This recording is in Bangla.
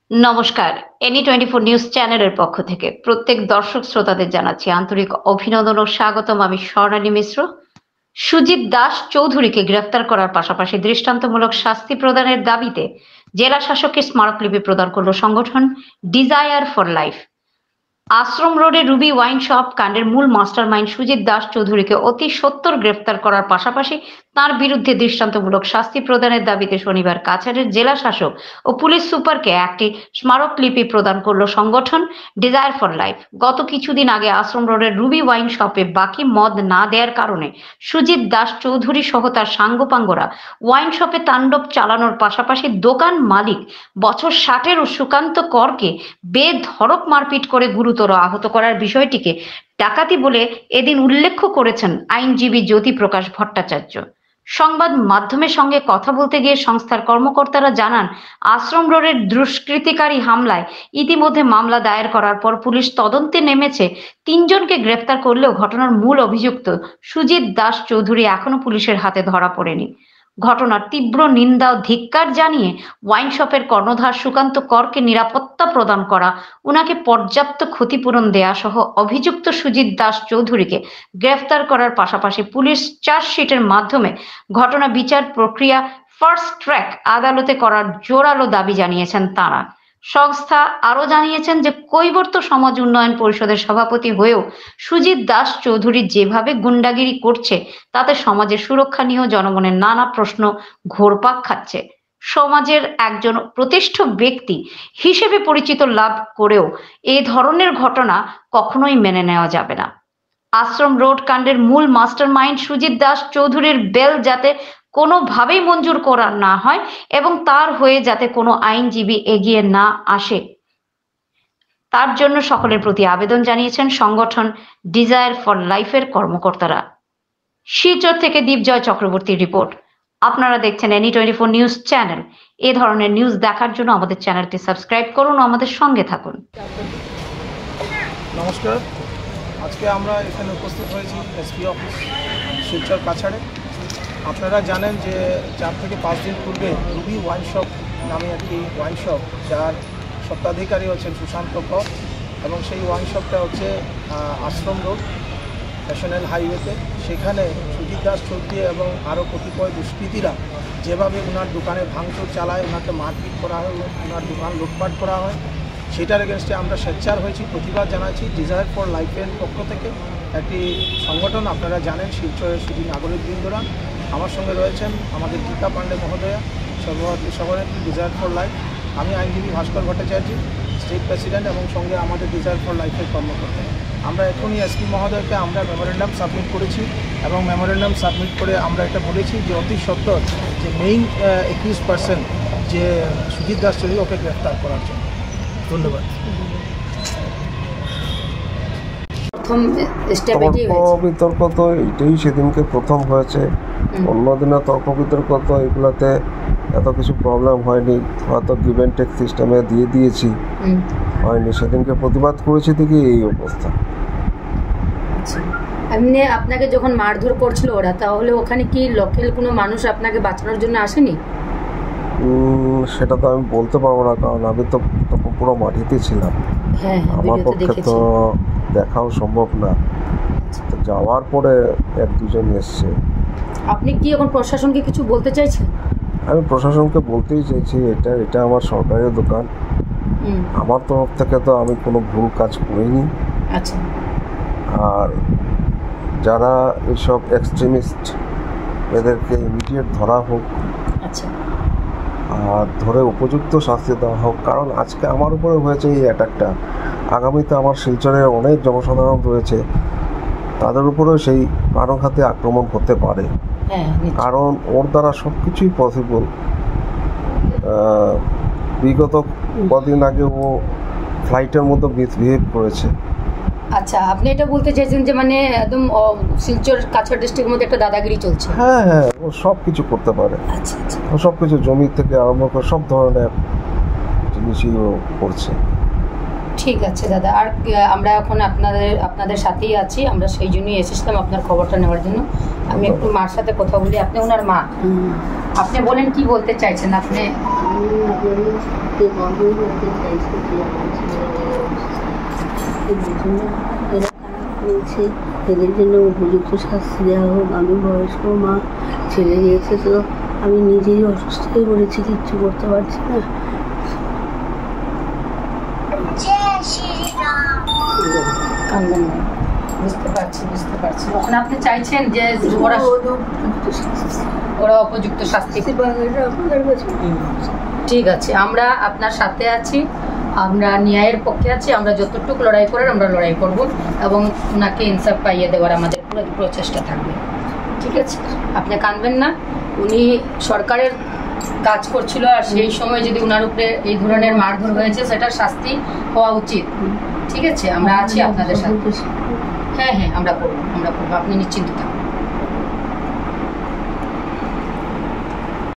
নমস্কার, এনি 24 নিউজ চ্যানেলের পক্ষ থেকে প্রত্যেক দর্শক শ্রোতাদের জানাচ্ছি আন্তরিক অভিনন্দন ও স্বাগতম। আমি স্বর্ণালী মিশ্র। সুজিত দাস চৌধুরীকে গ্রেফতার করার পাশাপাশি দৃষ্টান্তমূলক শাস্তি প্রদানের দাবিতে জেলা শাসককে স্মারকলিপি প্রদান করল সংগঠন ডিজায়ার ফর লাইফ। আশ্রম রোডে রুবি ওয়াইন শপ কাণ্ডের মূল মাস্টারমাইন্ড সুজিত দাস চৌধুরীকে অতি সত্বর গ্রেফতার করার পাশাপাশি তার বিরুদ্ধে দৃষ্টান্তমূলক শাস্তি প্রদানের দাবিতে শনিবার কাছাড়ের জেলা শাসক ও পুলিশ সুপারকে একটি স্মারকলিপি প্রদান করল সংগঠন ডিজায়ার ফর লাইফ। গত কিছুদিন আগে আশ্রম রোডের রুবি ওয়াইন শপে বাকি মদ না দেওয়ার কারণে সুজিত দাস চৌধুরী সহ তার সাঙ্গপাঙ্গরা ওয়াইন শপে তাণ্ডব চালানোর পাশাপাশি দোকান মালিক বছর 60-এর সুকান্ত করকে বেধড়ক মারপিট করে গুরুতর আহত করার বিষয়টিকে ডাকাতি বলে এদিন উল্লেখ করেছেন আইনজীবী জ্যোতিপ্রকাশ ভট্টাচার্য। সংবাদ মাধ্যমের সঙ্গে কথা বলতে গিয়ে সংস্থার কর্মকর্তারা জানান, আশ্রম রোডের দুষ্কৃতিকারী হামলায় ইতিমধ্যে মামলা দায়ের করার পর পুলিশ তদন্তে নেমেছে। 3 জনকে গ্রেফতার করলেও ঘটনার মূল অভিযুক্ত সুজিত দাস চৌধুরী এখনো পুলিশের হাতে ধরা পড়েনি। ঘটনার তীব্র নিন্দা ও ধিক্কার জানিয়ে ওয়াইন শপের কর্ণধার সুকান্ত করকে নিরাপত্তা প্রদান করা, উনাকে পর্যাপ্ত ক্ষতিপূরণ দেয়া সহ অভিযুক্ত সুজিত দাস চৌধুরীকে গ্রেফতার করার পাশাপাশি পুলিশ চার্জশিটের মাধ্যমে ঘটনা বিচার প্রক্রিয়া ফাস্ট ট্র্যাক আদালতে করার জোরালো দাবি জানিয়েছেন তারা। সংস্থা আরো জানিয়েছেন যে কৈবর্ত সমাজ উন্নয়ন পরিষদের সভাপতি হয়েও সুজিত দাস চৌধুরী যেভাবে গুন্ডাগিরি করছে তাতে সমাজের সুরক্ষা নিয়েও জনগণের নানা প্রশ্ন ঘুরপাক খাচ্ছে। সমাজের একজন প্রতিষ্ঠিত ব্যক্তি হিসেবে পরিচিত লাভ করেও এই ধরনের ঘটনা কখনোই মেনে নেওয়া যাবে না। আশ্রম রোড কাণ্ডের মূল মাস্টারমাইন্ড সুজিত দাস চৌধুরীর বেল যাতে কোনোভাবেই মঞ্জুর করা না হয় এবং তার হয়ে যাতে কোনো আইনজীবী এগিয়ে না আসে, তার জন্য সকলের প্রতি আবেদন জানিয়েছেন সংগঠন ডিজায়ার ফর লাইফের কর্মকর্তারা। শিলচর থেকে দীপজয় চক্রবর্তীর রিপোর্ট। আপনারা দেখছেন এনি 24 নিউজ চ্যানেল। এই ধরনের নিউজ দেখার জন্য আমাদের চ্যানেলটি সাবস্ক্রাইব করুন ও আমাদের সঙ্গে থাকুন। নমস্কার, আজকে আমরা এখানে উপস্থিত হয়েছি এসপি অফিস শিলচর কাছাড়ে। আপনারা জানেন যে 4 থেকে 5 দিন পূর্বে রুবি ওয়াইন শপ নামে একটি ওয়াইন শপ, যার স্বত্বাধিকারী হচ্ছেন সুশান্ত কর, এবং সেই ওয়াইন শপটা হচ্ছে আশ্রম রোড ন্যাশনাল হাইওয়েতে। সেখানে সুজিত দাস চৌধুরী এবং আরও কতিপয় দুষ্কৃতীরা যেভাবে ওনার দোকানে ভাঙচুর চালায়, ওনাকে মারপিট করা হয়, ওনার দোকান লুটপাট করা হয়, সেটার এগেনস্টে আমরা সোচ্চার হয়েছি, প্রতিবাদ জানাচ্ছি। ডিজায়ার ফর লাইফের পক্ষ থেকে একটি সংগঠন, আপনারা জানেন, শিলচরের শুধু নাগরিকবৃন্দরা। আমার সঙ্গে রয়েছেন আমাদের টিকা পান্ডে মহোদয়া, সভানেত্রী ডিজায়ার ফর লাইফ। আমি আইনজীবী ভাস্কর ভট্টাচার্য, স্টেট প্রেসিডেন্ট, এবং সঙ্গে আমাদের ডিজায়ার ফর লাইফের কর্মকর্তা। আমরা এখনই এসপি মহোদয়কে আমরা মেমোরেন্ডাম সাবমিট করেছি, এবং মেমোরেন্ডাম সাবমিট করে আমরা এটা বলেছি যে অতি সত্বর যে মেইন অ্যাকিউজড পারসন যে সুজিত দাস চৌধুরী, ওকে গ্রেফতার করার জন্য। ধন্যবাদ। তর্ক বিতর্ক তো এটাই সেদিনকে প্রথম হয়েছে। অন্যদিনে তর্ক বিতর্ক তো এগুলোতে এত কিছু প্রবলেম হয়নি, হয়তো গিভ অ্যান্ড টেক সিস্টেমে দিয়ে দিয়েছি, হয়নি। সেদিনকে প্রতিবাদ করেছি দেখি এই অবস্থা। এমনি আপনাকে যখন মারধর করছিল ওরা, তাহলে ওখানে কি লোকাল কোনো মানুষ আপনাকে বাঁচানোর জন্য আসেনি? সেটা তো আমি বলতে পারবো না, কারণ আমি তো তখন পুরো মাটিতে ছিলাম। আমার পক্ষে তো দেখাও সম্ভব না। তো যাওয়ার পরে 1-2 জন এসছে। আপনি কি এখন প্রশাসনকে কিছু বলতে চাইছেন? আমি প্রশাসনকে বলতেই চাইছি, এটা আমার সরকারি দোকান, আমার তরফ থেকে তো আমি কোনো ভুল কাজ করিনি। আচ্ছা। আর যারা এইসব এক্সট্রিমিস্ট, এদেরকে ইমিডিয়েট ধরা হোক। আচ্ছা। আর ধরে উপযুক্ত শাস্তি দেওয়া হোক, কারণ আজকে আমার উপরে হয়েছে এই অ্যাটাকটা, আগামীতে আমার শিলচরের অনেক জনসাধারণ রয়েছে, তাদের উপরেও সেই প্রাণঘাতী আক্রমণ করতে পারে, কারণ ওর দ্বারা সব কিছুই পসিবল। বিগত কদিন আগে ও ফ্লাইটের মতো মিসবিহেভ করেছে। আচ্ছা, আপনি এটা বলতে চাইছেন যে মানে একদম শিলচর কাছাড় ডিস্ট্রিক্টের মধ্যে একটা দাদাগিরি চলছে? হ্যাঁ, ও সব কিছু করতে পারে। আচ্ছা আচ্ছা। ও সব কিছু, জমি থেকে আরম্ভ করে সব ধরনের জিনিসই ও করছে। ঠিক আছে দাদা, আর আমরা এখন আপনাদের সাথেই আছি, আমরা সেই জন্যই এসেছিলাম আপনার খবরটা নেওয়ার জন্য। আমি একটু মার সাথে কথা বলি। আপনি ওনার মা, আপনি বলেন কি বলতে চাইছেন? আপনি আমি আপনাদেরকে বন্ধ করতে চাইছি যে আমার ছেলের জন্য এরা খারাপ করেছে, এদের জন্য উপযুক্ত শাস্তি দেওয়া হোক। আমি বয়স্ক মা, ছেলে গিয়েছে, তো আমি নিজেই অসুস্থ হয়ে পড়েছি, কিচ্ছু করতে পারছি না। কান্দেন না, বুঝতে পারছি এখন আপনি চাইছেন যে ওরা উপযুক্ত শাস্তি। ঠিক আছে, আমরা আপনার সাথে আছি, আমরা ন্যায়ের পক্ষে আছি, আমরা যতটুকু লড়াই করার আমরা লড়াই করব এবং ওনাকে ইনসাফ পাইয়ে দেওয়ার আমাদের পুরো প্রচেষ্টা থাকবে। ঠিক আছে, আপনি কাঁদবেন না। উনি সরকারের কাজ করছিল, আর সেই সময় যদি ওনার উপরে এই ধরনের মারধর হয়েছে সেটার শাস্তি হওয়া উচিত। ঠিক আছে, আমরা আছি আপনাদের সাথে। হ্যাঁ, আমরা করবো, আপনি নিশ্চিন্ত থাকুন।